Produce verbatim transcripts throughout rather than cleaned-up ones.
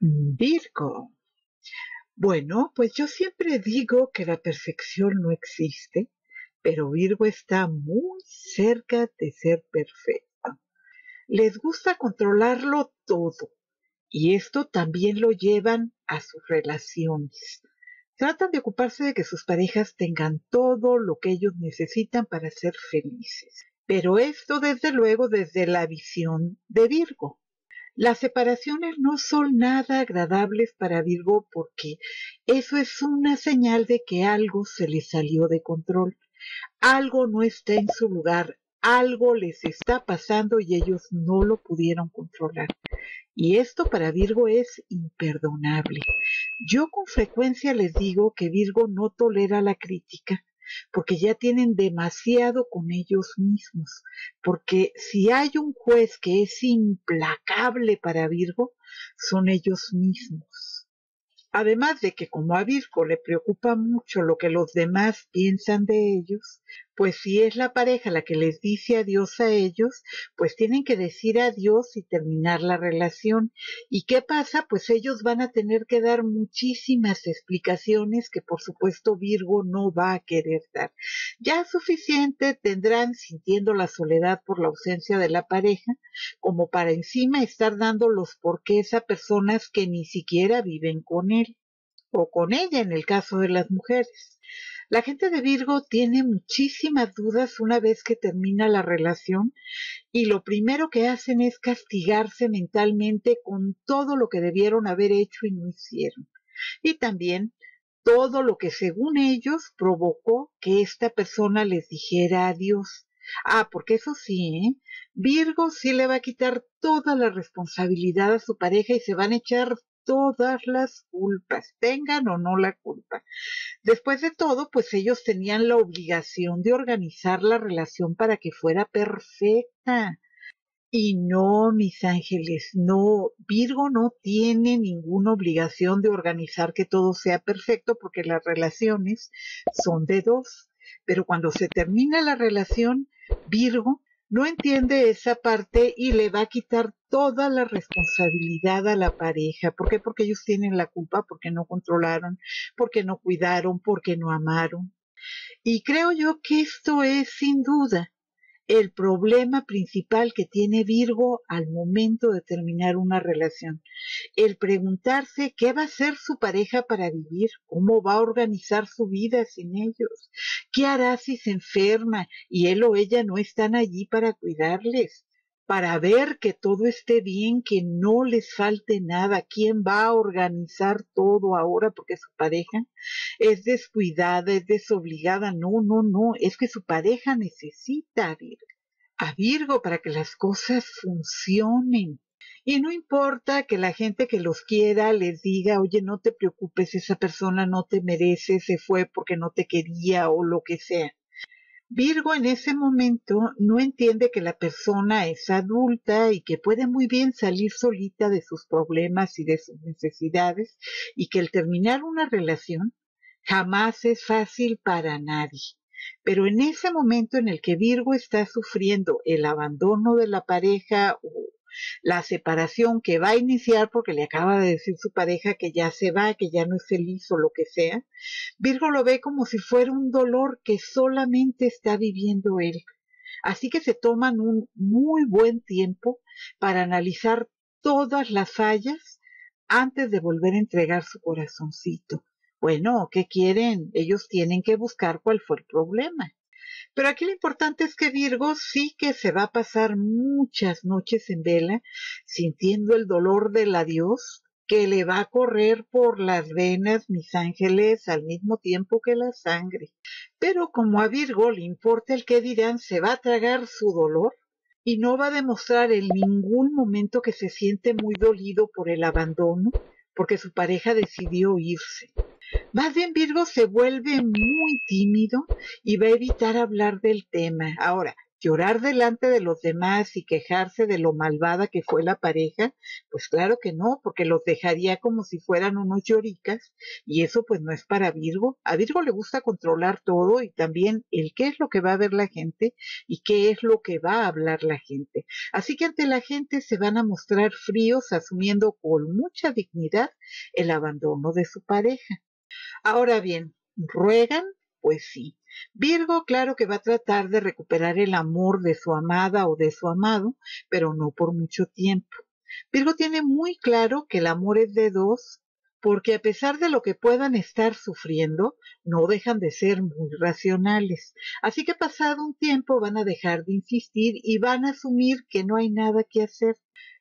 Virgo. Bueno, pues yo siempre digo que la perfección no existe, pero Virgo está muy cerca de ser perfecto. Les gusta controlarlo todo, y esto también lo llevan a sus relaciones. Tratan de ocuparse de que sus parejas tengan todo lo que ellos necesitan para ser felices. Pero esto, desde luego, desde la visión de Virgo. Las separaciones no son nada agradables para Virgo porque eso es una señal de que algo se les salió de control, algo no está en su lugar, algo les está pasando y ellos no lo pudieron controlar. Y esto para Virgo es imperdonable. Yo con frecuencia les digo que Virgo no tolera la crítica, porque ya tienen demasiado con ellos mismos, porque si hay un juez que es implacable para Virgo, son ellos mismos. Además de que como a Virgo le preocupa mucho lo que los demás piensan de ellos, pues si es la pareja la que les dice adiós a ellos, pues tienen que decir adiós y terminar la relación. ¿Y qué pasa? Pues ellos van a tener que dar muchísimas explicaciones que por supuesto Virgo no va a querer dar. Ya suficiente tendrán sintiendo la soledad por la ausencia de la pareja, como para encima estar dando los porqués a personas que ni siquiera viven con él o con ella en el caso de las mujeres. La gente de Virgo tiene muchísimas dudas una vez que termina la relación y lo primero que hacen es castigarse mentalmente con todo lo que debieron haber hecho y no hicieron. Y también todo lo que según ellos provocó que esta persona les dijera adiós. Ah, porque eso sí, ¿eh? Virgo sí le va a quitar toda la responsabilidad a su pareja y se van a echar todas las culpas, tengan o no la culpa. Después de todo, pues ellos tenían la obligación de organizar la relación para que fuera perfecta. Y no, mis ángeles, no, Virgo no tiene ninguna obligación de organizar que todo sea perfecto porque las relaciones son de dos. Pero cuando se termina la relación, Virgo no entiende esa parte y le va a quitar toda la responsabilidad a la pareja. ¿Por qué? Porque ellos tienen la culpa, porque no controlaron, porque no cuidaron, porque no amaron. Y creo yo que esto es sin duda el problema principal que tiene Virgo al momento de terminar una relación. El preguntarse qué va a hacer su pareja para vivir, cómo va a organizar su vida sin ellos, qué hará si se enferma y él o ella no están allí para cuidarles, para ver que todo esté bien, que no les falte nada, quién va a organizar todo ahora porque su pareja es descuidada, es desobligada. No, no, no, es que su pareja necesita a Virgo, a Virgo para que las cosas funcionen. Y no importa que la gente que los quiera les diga, oye, no te preocupes, esa persona no te merece, se fue porque no te quería o lo que sea. Virgo en ese momento no entiende que la persona es adulta y que puede muy bien salir solita de sus problemas y de sus necesidades y que el terminar una relación jamás es fácil para nadie. Pero en ese momento en el que Virgo está sufriendo el abandono de la pareja o la separación que va a iniciar porque le acaba de decir su pareja que ya se va, que ya no es feliz o lo que sea, Virgo lo ve como si fuera un dolor que solamente está viviendo él. Así que se toman un muy buen tiempo para analizar todas las fallas antes de volver a entregar su corazoncito. Bueno, ¿qué quieren? Ellos tienen que buscar cuál fue el problema. Pero aquí lo importante es que Virgo sí que se va a pasar muchas noches en vela sintiendo el dolor del adiós que le va a correr por las venas, mis ángeles, al mismo tiempo que la sangre. Pero como a Virgo le importa el qué dirán, se va a tragar su dolor y no va a demostrar en ningún momento que se siente muy dolido por el abandono, porque su pareja decidió irse. Más bien Virgo se vuelve muy tímido y va a evitar hablar del tema. Ahora, Llorar delante de los demás y quejarse de lo malvada que fue la pareja, pues claro que no, porque los dejaría como si fueran unos lloricas, y eso pues no es para Virgo. A Virgo le gusta controlar todo y también el qué es lo que va a ver la gente y qué es lo que va a hablar la gente. Así que ante la gente se van a mostrar fríos, asumiendo con mucha dignidad el abandono de su pareja. Ahora bien, ¿ruegan? Pues sí. Virgo, claro que va a tratar de recuperar el amor de su amada o de su amado, pero no por mucho tiempo. Virgo tiene muy claro que el amor es de dos, porque a pesar de lo que puedan estar sufriendo, no dejan de ser muy racionales. Así que pasado un tiempo van a dejar de insistir y van a asumir que no hay nada que hacer.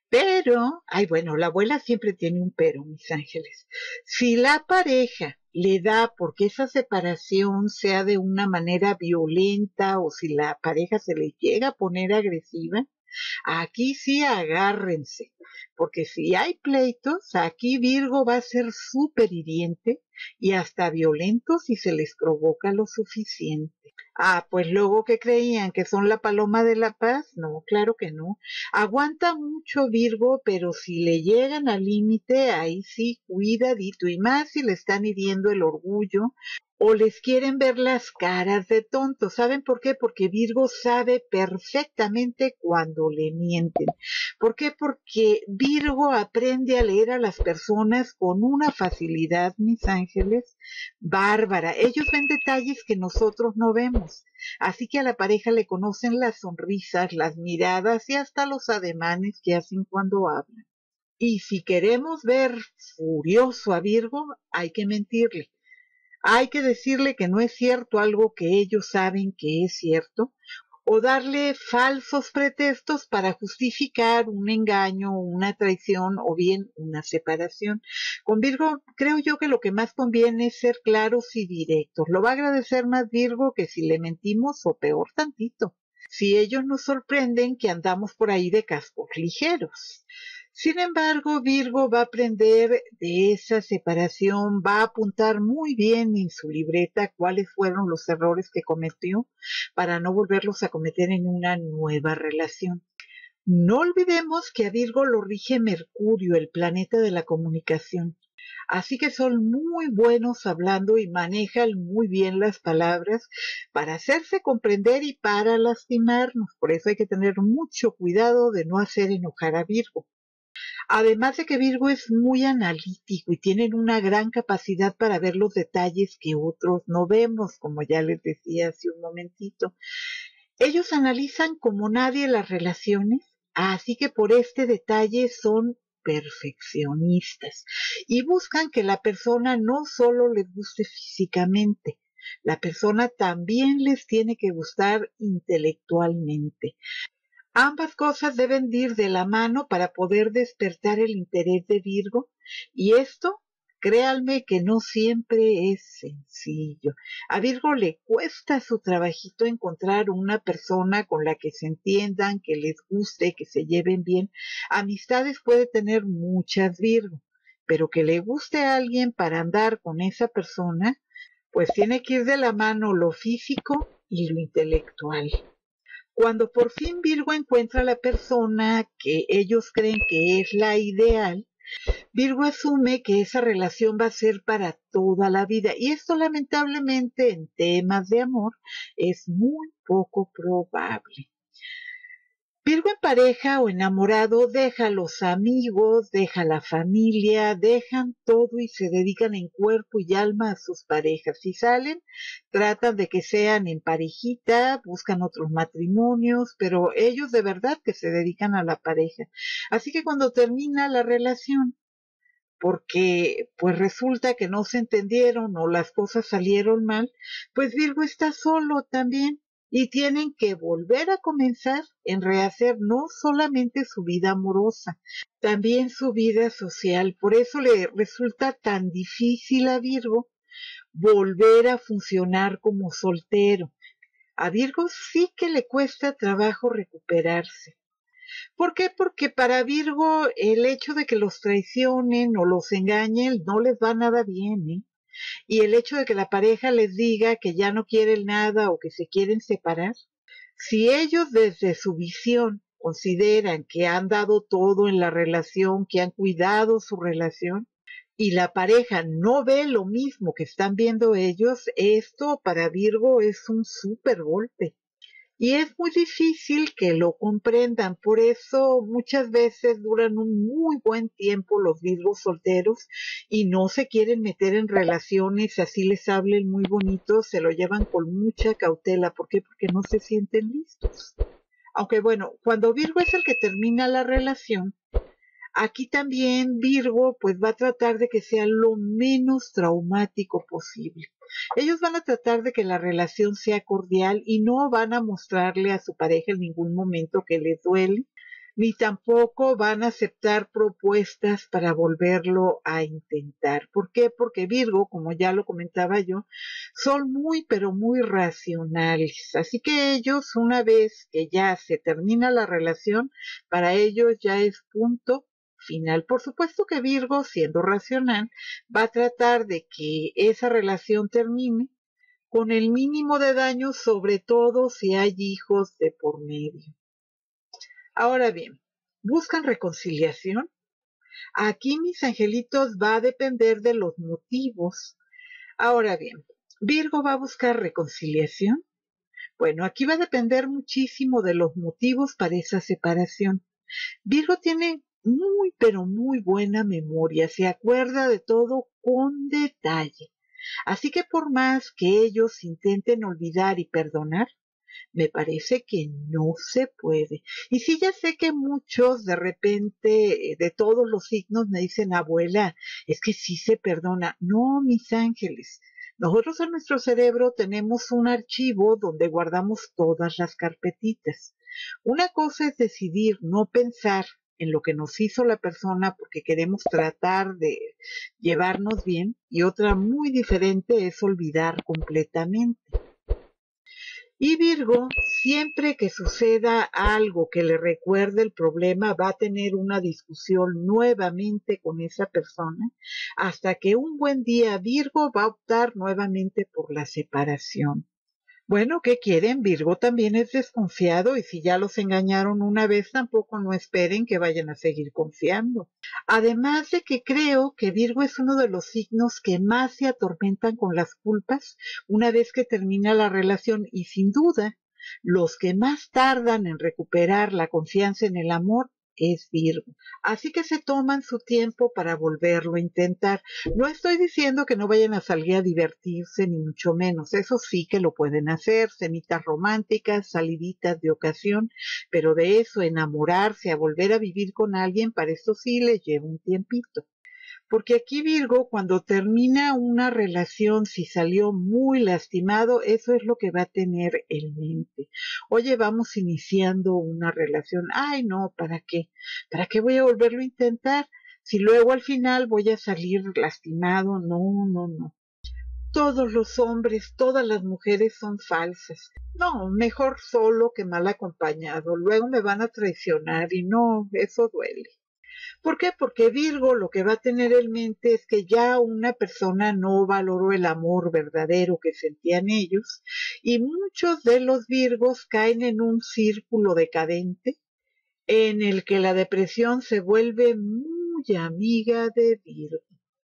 Pero, ay, bueno, la abuela siempre tiene un pero, mis ángeles. Si la pareja le da porque esa separación sea de una manera violenta o si la pareja se le llega a poner agresiva, aquí sí agárrense, porque si hay pleitos, aquí Virgo va a ser súper hiriente y hasta violento si se les provoca lo suficiente. Ah, pues luego que creían que son la paloma de la paz, no, claro que no. Aguanta mucho Virgo, pero si le llegan al límite, ahí sí, cuidadito, y más si le están hiriendo el orgullo o les quieren ver las caras de tontos. ¿Saben por qué? Porque Virgo sabe perfectamente cuando le mienten. ¿Por qué? Porque Virgo aprende a leer a las personas con una facilidad, mis ángeles, bárbara. Ellos ven detalles que nosotros no vemos. Así que a la pareja le conocen las sonrisas, las miradas y hasta los ademanes que hacen cuando hablan. Y si queremos ver furioso a Virgo, hay que mentirle. Hay que decirle que no es cierto algo que ellos saben que es cierto, o darle falsos pretextos para justificar un engaño, una traición o bien una separación. Con Virgo creo yo que lo que más conviene es ser claros y directos. Lo va a agradecer más Virgo que si le mentimos o peor tantito, si ellos nos sorprenden que andamos por ahí de cascos ligeros. Sin embargo, Virgo va a aprender de esa separación, va a apuntar muy bien en su libreta cuáles fueron los errores que cometió para no volverlos a cometer en una nueva relación. No olvidemos que a Virgo lo rige Mercurio, el planeta de la comunicación. Así que son muy buenos hablando y manejan muy bien las palabras para hacerse comprender y para lastimarnos. Por eso hay que tener mucho cuidado de no hacer enojar a Virgo. Además de que Virgo es muy analítico y tienen una gran capacidad para ver los detalles que otros no vemos, como ya les decía hace un momentito. Ellos analizan como nadie las relaciones, así que por este detalle son perfeccionistas y buscan que la persona no solo les guste físicamente, la persona también les tiene que gustar intelectualmente. Ambas cosas deben ir de la mano para poder despertar el interés de Virgo, y esto, créanme que no siempre es sencillo. A Virgo le cuesta su trabajito encontrar una persona con la que se entiendan, que les guste, que se lleven bien. Amistades puede tener muchas Virgo, pero que le guste a alguien para andar con esa persona, pues tiene que ir de la mano lo físico y lo intelectual. Cuando por fin Virgo encuentra la persona que ellos creen que es la ideal, Virgo asume que esa relación va a ser para toda la vida, y esto lamentablemente en temas de amor es muy poco probable. Virgo en pareja o enamorado deja a los amigos, deja a la familia, dejan todo y se dedican en cuerpo y alma a sus parejas. Si salen, tratan de que sean en parejita, buscan otros matrimonios, pero ellos de verdad que se dedican a la pareja. Así que cuando termina la relación, porque pues resulta que no se entendieron o las cosas salieron mal, pues Virgo está solo también y tienen que volver a comenzar en rehacer no solamente su vida amorosa, también su vida social. Por eso le resulta tan difícil a Virgo volver a funcionar como soltero. A Virgo sí que le cuesta trabajo recuperarse. ¿Por qué? Porque para Virgo el hecho de que los traicionen o los engañen no les va nada bien, ¿eh? Y el hecho de que la pareja les diga que ya no quieren nada o que se quieren separar, Si ellos desde su visión consideran que han dado todo en la relación, que han cuidado su relación, y la pareja no ve lo mismo que están viendo ellos, esto para Virgo es un súper golpe. Y es muy difícil que lo comprendan, por eso muchas veces duran un muy buen tiempo los Virgos solteros y no se quieren meter en relaciones, así les hablen muy bonito, se lo llevan con mucha cautela. ¿Por qué? Porque no se sienten listos. Aunque bueno, cuando Virgo es el que termina la relación, aquí también Virgo pues va a tratar de que sea lo menos traumático posible. Ellos van a tratar de que la relación sea cordial y no van a mostrarle a su pareja en ningún momento que les duele, ni tampoco van a aceptar propuestas para volverlo a intentar. ¿Por qué? Porque Virgo, como ya lo comentaba yo, son muy pero muy racionales. Así que ellos, una vez que ya se termina la relación, para ellos ya es punto final. Por supuesto que Virgo, siendo racional, va a tratar de que esa relación termine con el mínimo de daño, sobre todo si hay hijos de por medio. Ahora bien, ¿buscan reconciliación? Aquí, mis angelitos, va a depender de los motivos. Ahora bien, ¿Virgo va a buscar reconciliación? Bueno, aquí va a depender muchísimo de los motivos para esa separación. Virgo tiene muy, pero muy buena memoria, se acuerda de todo con detalle. Así que por más que ellos intenten olvidar y perdonar, me parece que no se puede. Y sí, ya sé que muchos de repente, de todos los signos, me dicen, abuela, es que sí se perdona. No, mis ángeles. Nosotros en nuestro cerebro tenemos un archivo donde guardamos todas las carpetitas. Una cosa es decidir no pensar en lo que nos hizo la persona porque queremos tratar de llevarnos bien, y otra muy diferente es olvidar completamente. Y Virgo, siempre que suceda algo que le recuerde el problema, va a tener una discusión nuevamente con esa persona, hasta que un buen día Virgo va a optar nuevamente por la separación. Bueno, ¿qué quieren? Virgo también es desconfiado y si ya los engañaron una vez, tampoco no esperen que vayan a seguir confiando. Además de que creo que Virgo es uno de los signos que más se atormentan con las culpas una vez que termina la relación y sin duda los que más tardan en recuperar la confianza en el amor es Virgo. Así que se toman su tiempo para volverlo a intentar. No estoy diciendo que no vayan a salir a divertirse, ni mucho menos. Eso sí que lo pueden hacer, cenitas románticas, saliditas de ocasión, pero de eso, enamorarse, a volver a vivir con alguien, para eso sí les lleva un tiempito. Porque aquí Virgo, cuando termina una relación, si salió muy lastimado, eso es lo que va a tener en mente. Oye, vamos iniciando una relación. Ay, no, ¿para qué? ¿Para qué voy a volverlo a intentar? Si luego al final voy a salir lastimado. No, no, no. Todos los hombres, todas las mujeres son falsas. No, mejor solo que mal acompañado. Luego me van a traicionar y no, eso duele. ¿Por qué? Porque Virgo lo que va a tener en mente es que ya una persona no valoró el amor verdadero que sentían ellos, y muchos de los Virgos caen en un círculo decadente en el que la depresión se vuelve muy amiga de Virgo.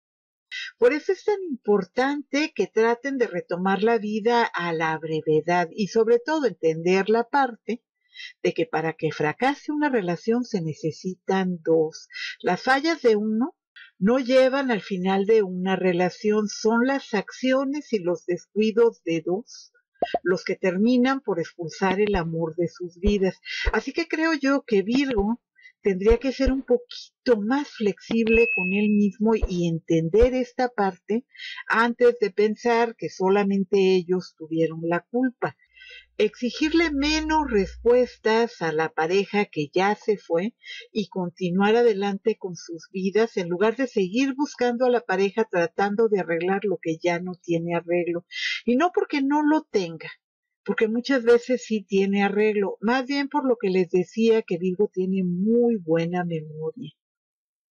Por eso es tan importante que traten de retomar la vida a la brevedad y sobre todo entender la parte de que para que fracase una relación se necesitan dos. Las fallas de uno no llevan al final de una relación, son las acciones y los descuidos de dos los que terminan por expulsar el amor de sus vidas. Así que creo yo que Virgo tendría que ser un poquito más flexible con él mismo y entender esta parte antes de pensar que solamente ellos tuvieron la culpa. Exigirle menos respuestas a la pareja que ya se fue y continuar adelante con sus vidas en lugar de seguir buscando a la pareja tratando de arreglar lo que ya no tiene arreglo. Y no porque no lo tenga, porque muchas veces sí tiene arreglo, más bien por lo que les decía, que Virgo tiene muy buena memoria.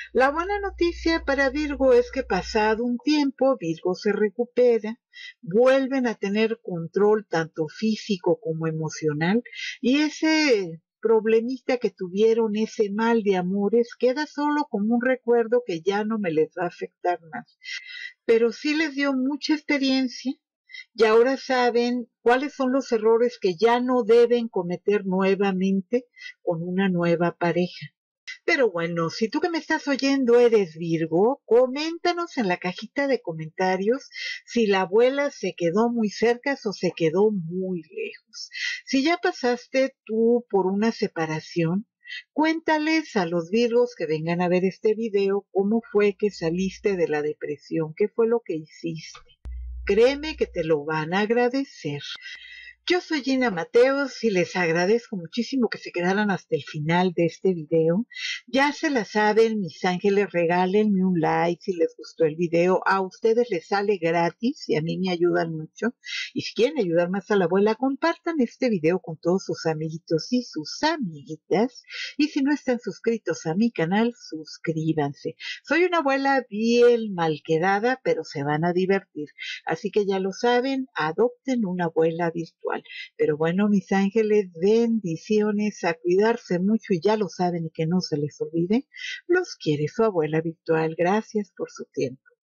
La buena noticia para Virgo es que pasado un tiempo Virgo se recupera, vuelven a tener control tanto físico como emocional y ese problemita que tuvieron, ese mal de amores, queda solo como un recuerdo que ya no me les va a afectar más. Pero sí les dio mucha experiencia y ahora saben cuáles son los errores que ya no deben cometer nuevamente con una nueva pareja. Pero bueno, si tú que me estás oyendo eres Virgo, coméntanos en la cajita de comentarios si la abuela se quedó muy cerca o se quedó muy lejos. Si ya pasaste tú por una separación, cuéntales a los Virgos que vengan a ver este video cómo fue que saliste de la depresión, qué fue lo que hiciste. Créeme que te lo van a agradecer. Yo soy Gina Mateos y les agradezco muchísimo que se quedaran hasta el final de este video. Ya se la saben, mis ángeles, regálenme un like si les gustó el video. A ustedes les sale gratis y a mí me ayudan mucho. Y si quieren ayudar más a la abuela, compartan este video con todos sus amiguitos y sus amiguitas. Y si no están suscritos a mi canal, suscríbanse. Soy una abuela bien mal quedada, pero se van a divertir. Así que ya lo saben, adopten una abuela virtual. Pero bueno, mis ángeles, bendiciones, a cuidarse mucho y ya lo saben y que no se les olvide, los quiere su abuela virtual. Gracias por su tiempo.